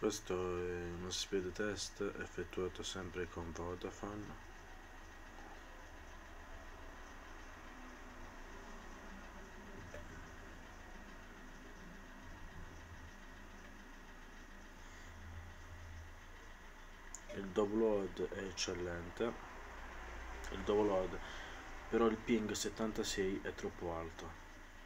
Questo è uno speed test effettuato sempre con Vodafone. Il download è eccellente, il download, però il ping 76 è troppo alto.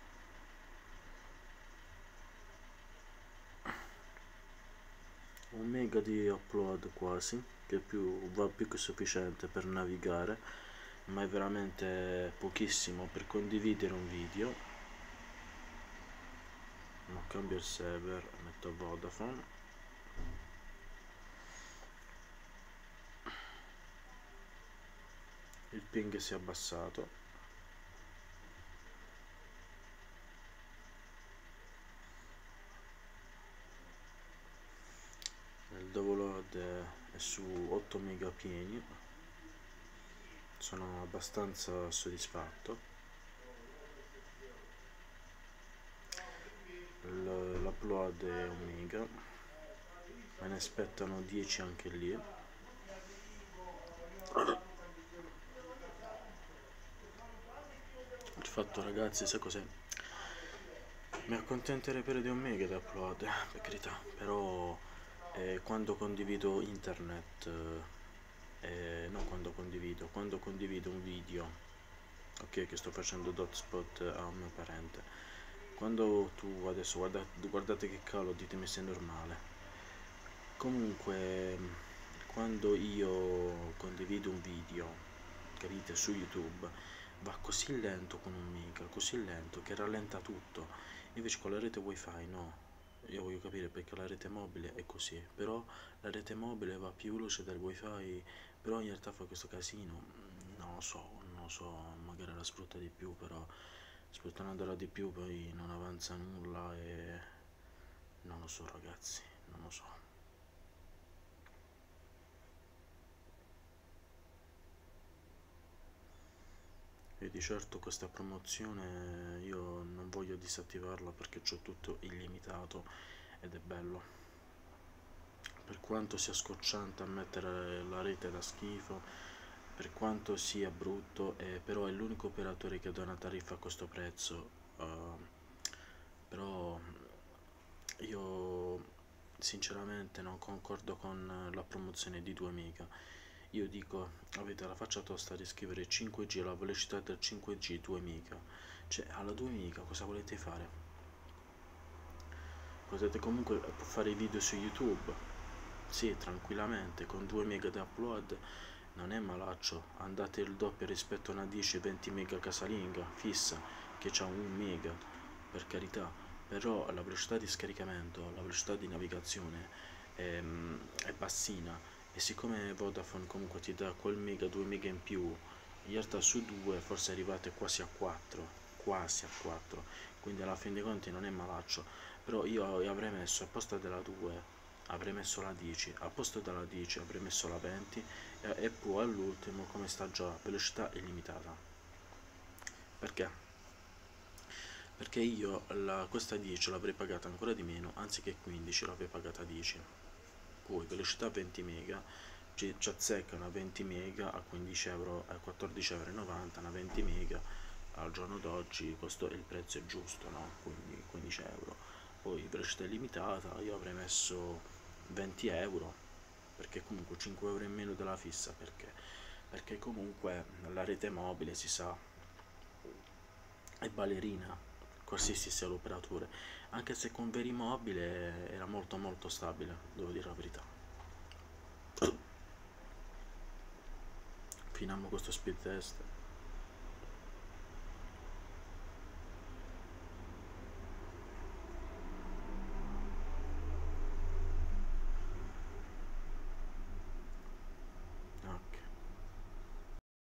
Un mega di upload quasi, che va più che sufficiente per navigare, ma è veramente pochissimo per condividere un video. Ma cambio il server, metto Vodafone. Il ping si è abbassato. Il download è su 8 mega pieni. Sono abbastanza soddisfatto. L'upload è 1 mega, me ne aspettano 10 anche lì. Il fatto, ragazzi, sai cos'è? Mi accontenterei per di 1 mega di upload, per carità, però quando condivido internet, non quando condivido un video, ok, che sto facendo hotspot a un mio parente, quando tu adesso guardate che cavolo, ditemi se è normale. Comunque, quando io condivido un video, capite, su YouTube, va così lento con 1 mega, così lento che rallenta tutto. Invece con la rete wifi no. Io voglio capire perché la rete mobile è così, però la rete mobile va più veloce del wifi, però in realtà fa questo casino. Non lo so, magari la sfrutta di più, però sfruttandola di più poi non avanza nulla e non lo so, ragazzi, non lo so. E di certo questa promozione io non voglio disattivarla perché c'ho tutto illimitato ed è bello. Per quanto sia scocciante a mettere la rete da schifo, per quanto sia brutto, però è l'unico operatore che dà una tariffa a questo prezzo. Però io sinceramente non concordo con la promozione di 2 mega. Io dico, avete la faccia tosta di scrivere 5G, la velocità del 5G 2 mega. Cioè, alla 2 mega cosa volete fare? Potete comunque fare i video su YouTube, sì, tranquillamente, con 2 mega di upload non è malaccio. Andate il doppio rispetto a una 10-20 mega casalinga fissa che ha 1 mega, per carità, però la velocità di scaricamento, la velocità di navigazione è bassina, e siccome Vodafone comunque ti dà quel mega, 2 mega in più, in realtà su 2 forse arrivate quasi a 4, quindi alla fin dei conti non è malaccio. Però io avrei messo, a posto della 2 avrei messo la 10, a posto della 10 avrei messo la 20 e poi all'ultimo, come sta già, velocità illimitata. Perché? Perché io questa 10 l'avrei pagata ancora di meno, anziché 15 l'avrei pagata 10. Poi velocità 20 mega, ci azzeccano a 20 mega a 15 euro, a 14,90 €, una 20 mega al giorno d'oggi il prezzo è giusto, no? Quindi 15 euro. Poi velocità illimitata io avrei messo 20 euro, perché comunque 5 euro in meno della fissa. Perché comunque la rete mobile, si sa, è ballerina, qualsiasi sia l'operatore, anche se con Verimobile era molto molto stabile, devo dire la verità. Finiamo questo speed test.